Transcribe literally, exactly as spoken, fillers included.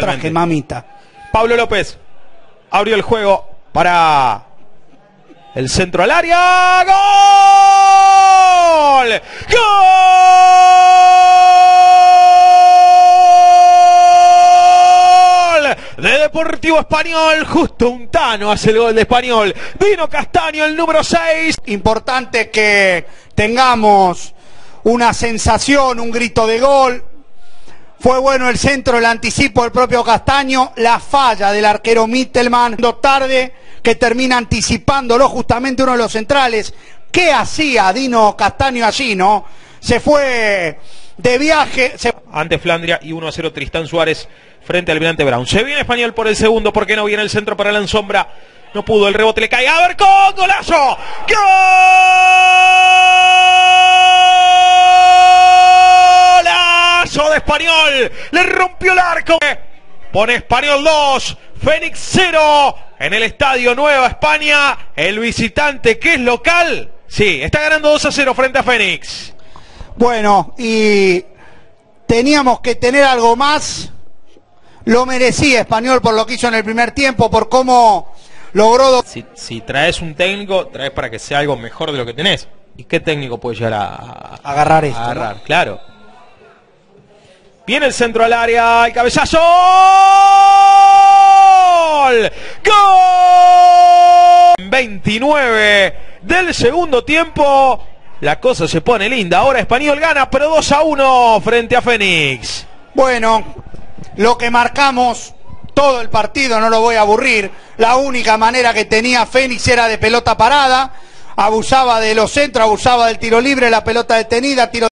traje, mamita. Pablo López abrió el juego para el centro al área. ¡Gol! ¡Gol! De Deportivo Español. Justo un Tano hace el gol de Español. Dino Castaño, el número seis. Importante que tengamos una sensación, un grito de gol. Fue bueno el centro, el anticipo del propio Castaño, la falla del arquero Mittelman, tarde, que termina anticipándolo justamente uno de los centrales. ¿Qué hacía Dino Castaño allí, no? Se fue de viaje. Se... Ante Flandria y uno a cero Tristán Suárez frente al Almirante Brown. Se viene Español por el segundo, porque no viene el centro para Lanzombra. No pudo, el rebote le cae a Abercón, golazo. ¡Gol! De Español, le rompió el arco, pone Español dos, Fénix cero, en el estadio Nueva España. El visitante, que es local, sí, está ganando dos a cero frente a Fénix. Bueno, y teníamos que tener algo más. Lo merecía Español por lo que hizo en el primer tiempo, por cómo logró. Si, si traes un técnico, traes para que sea algo mejor de lo que tenés. ¿Y qué técnico puede llegar a, a agarrar esto? Agarrar, ¿no? Claro. Viene el centro al área, el cabezazo. ¡Gol! ¡Gol! veintinueve del segundo tiempo. La cosa se pone linda. Ahora Español gana, pero dos a uno frente a Fénix. Bueno, lo que marcamos todo el partido, no lo voy a aburrir. La única manera que tenía Fénix era de pelota parada. Abusaba de los centros, abusaba del tiro libre, la pelota detenida, tiro